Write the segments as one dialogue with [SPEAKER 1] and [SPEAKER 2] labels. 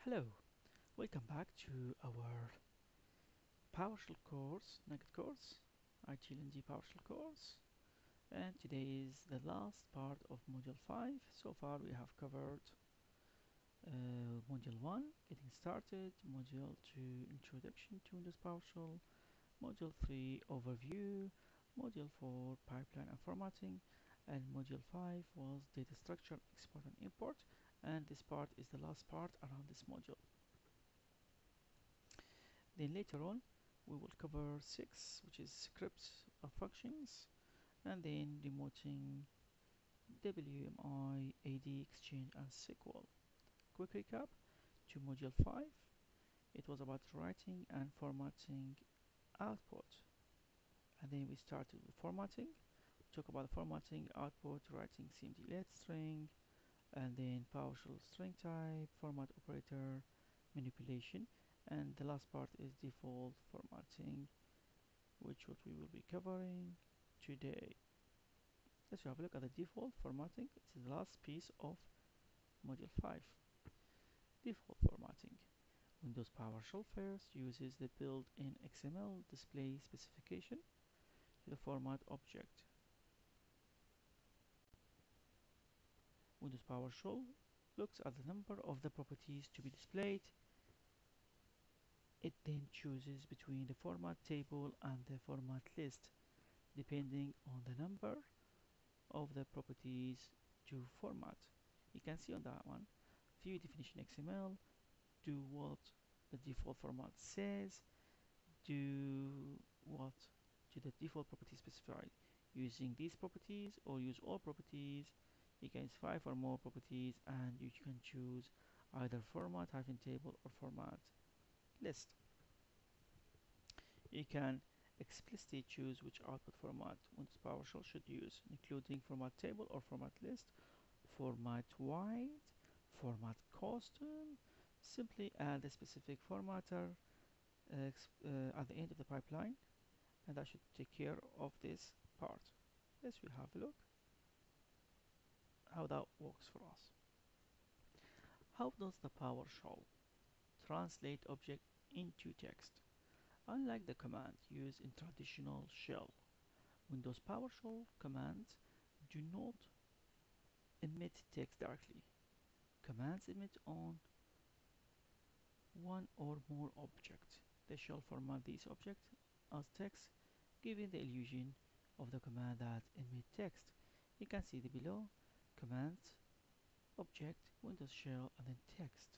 [SPEAKER 1] Hello, welcome back to our PowerShell course, Nugget course, ITLNG PowerShell course. And today is the last part of Module 5. So far we have covered Module 1, Getting Started, Module 2, Introduction to Windows PowerShell, Module 3, Overview, Module 4, Pipeline and Formatting, and Module 5 was Data Structure, Export and Import, and this part is the last part around this module. Then later on we will cover 6, which is scripts of functions, and then demoting WMI, AD, Exchange and SQL. Quick recap to module 5, it was about writing and formatting output, and then we started with formatting. We talk about formatting output, writing CMD string, and then PowerShell string type, format operator, manipulation, and the last part is default formatting, which what we will be covering today. Let's have a look at the default formatting. It's the last piece of module 5. Default formatting. Windows PowerShell first uses the built-in XML display specification to the format object. Windows PowerShell looks at the number of the properties to be displayed. It then chooses between the format table and the format list, depending on the number of the properties to format. You can see on that one, view definition XML, do what the default format says, do what to the default property specified, using these properties or use all properties. You can use 5 or more properties, and you can choose either format hyphen table or format list. You can explicitly choose which output format Windows PowerShell should use, including format table or format list, format wide, format custom. Simply add a specific formatter at the end of the pipeline, and that should take care of this part. Let's have a look how that works for us. How does the PowerShell translate object into text? Unlike the command used in traditional shell, Windows PowerShell commands do not emit text directly. Commands emit on one or more objects. They shall format these objects as text, giving the illusion of the command that emit text. You can see the below commands, object, Windows shell, and then text.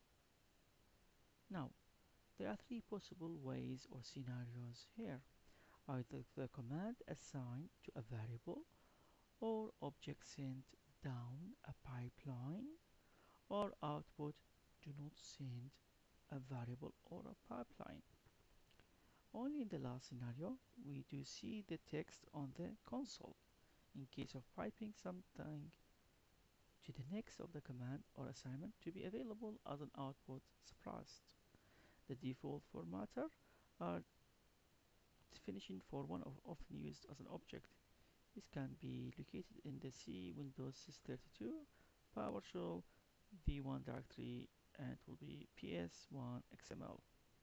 [SPEAKER 1] Now, there are 3 possible ways or scenarios here. Either the command assigned to a variable, or object sent down a pipeline, or output do not send a variable or a pipeline. Only in the last scenario we do see the text on the console. In case of piping something to the next of the command or assignment to be available as an output surprised. The default formatter are definition for one often used as an object. This can be located in the C Windows Sys32 PowerShell v1 directory, and it will be ps1 xml.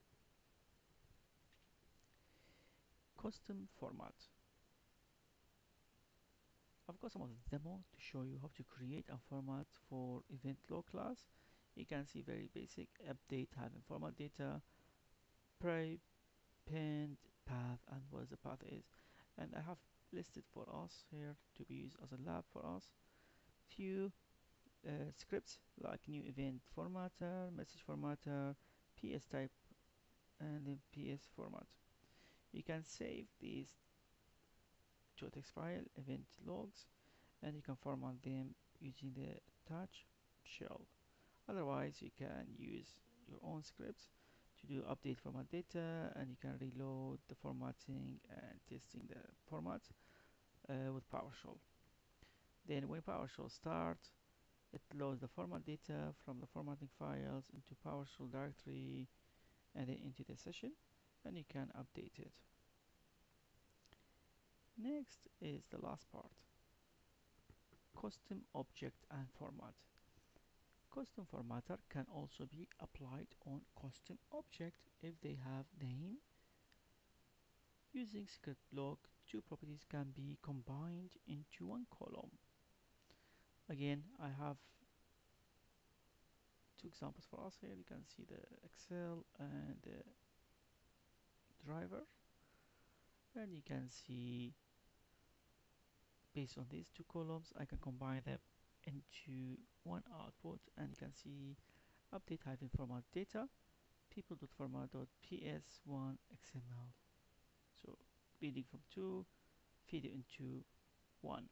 [SPEAKER 1] Custom format. I've got some of the demo to show you how to create a format for event log class. You can see very basic update having format data, prepend, path, and what the path is. And I have listed for us here to be used as a lab for us few scripts like new event formatter, message formatter, ps type, and then ps format. You can save these to a text file, event logs, and you can format them using the touch shell. Otherwise, you can use your own scripts to do update format data, and you can reload the formatting and testing the format with PowerShell. Then when PowerShell starts, it loads the format data from the formatting files into PowerShell directory and then into the session, and you can update it. Next is the last part, custom object and format. Custom formatter can also be applied on custom object if they have name. Using script block, two properties can be combined into one column. Again, I have two examples for us here. You can see the Excel and the driver, and you can see based on these two columns I can combine them into one output, and you can see update format data people.format.ps1 XML. So reading from 2, feed it into 1.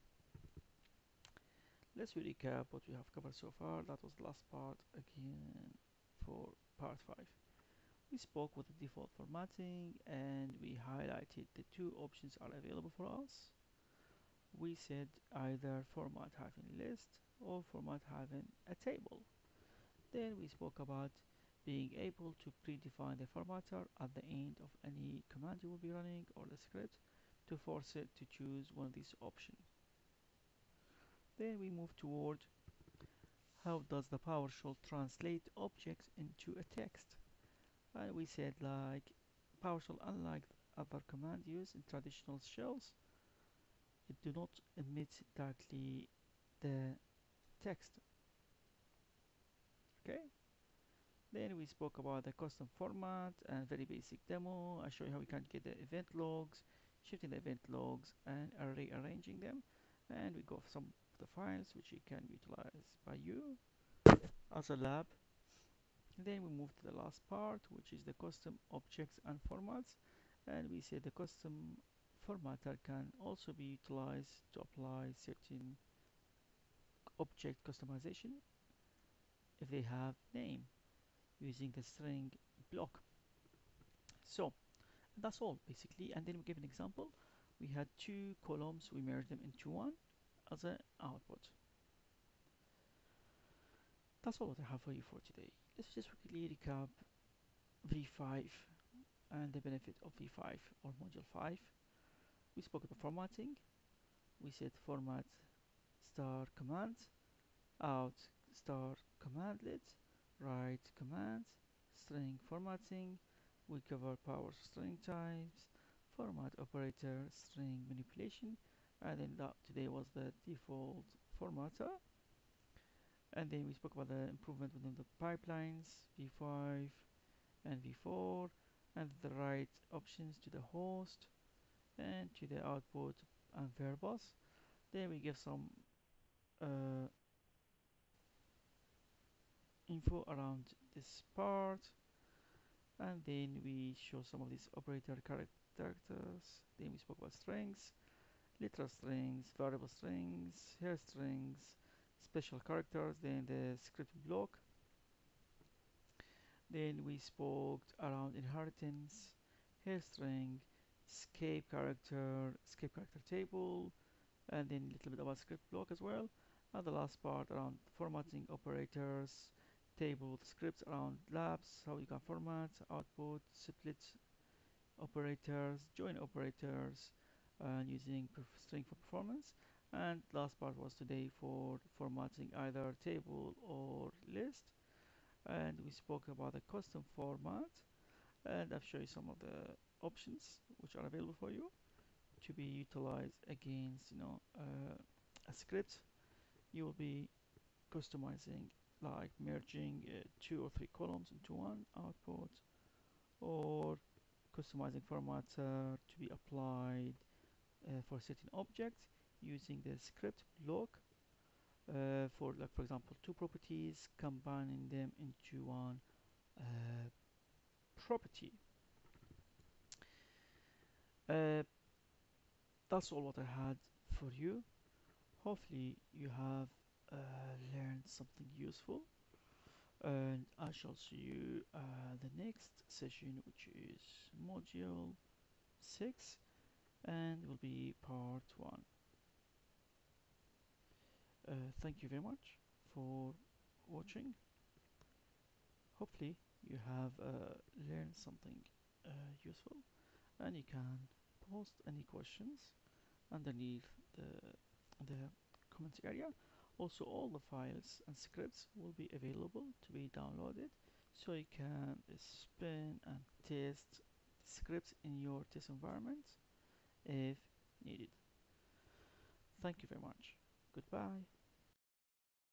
[SPEAKER 1] Let's recap what we have covered so far. That was the last part again for part 5. We spoke with the default formatting and we highlighted the two options are available for us. We said either format list or format a table. Then we spoke about being able to predefine the formatter at the end of any command you will be running or the script to force it to choose one of these options. Then we move toward how does the PowerShell translate objects into a text. And we said like PowerShell, unlike other command use in traditional shells, it do not emit directly the text. Okay. Then we spoke about the custom format and very basic demo. I show you how we can get the event logs, shifting the event logs and rearranging them. And we go for some of the files which you can utilize by you as a lab. And then we move to the last part, which is the custom objects and formats. And we say the custom formatter can also be utilized to apply certain object customization if they have name using the string block. So that's all basically, and then we give an example. We had two columns, we merged them into one as an output. That's all what I have for you for today. Let's just quickly recap V5 and the benefit of V5 or module 5. We spoke about formatting. We said format star command, out star commandlet, write command, string formatting. We cover power string types, format operator, string manipulation, and then that today was the default formatter. And then we spoke about the improvement within the pipelines, V5 and V4, and the right options to the host and to the output and verbose. Then we give some uh, info around this part, and then we show some of these operator characters. Then we spoke about strings, literal strings, variable strings, here strings, special characters, then the script block. Then we spoke around inheritance, here string, escape character table, and then a little bit about script block as well. And the last part around formatting operators, table scripts around labs, how you can format, output, split operators, join operators, and using string for performance. And last part was today for formatting either table or list. And we spoke about the custom format, and I've shown you some of the options which are available for you to be utilized against a script. You will be customizing like merging 2 or 3 columns into one output, or customizing formatter to be applied for certain objects using the script block for like for example 2 properties, combining them into one property. uh, that's all what I had for you. Hopefully you have learned something useful, and I shall see you the next session, which is module 6 and will be part 1. Thank you very much for watching. Hopefully you have learned something useful, and you can post any questions underneath the comments area, Also, all the files and scripts will be available to be downloaded, so you can spin and test scripts in your test environment if needed. Thank you very much. Goodbye.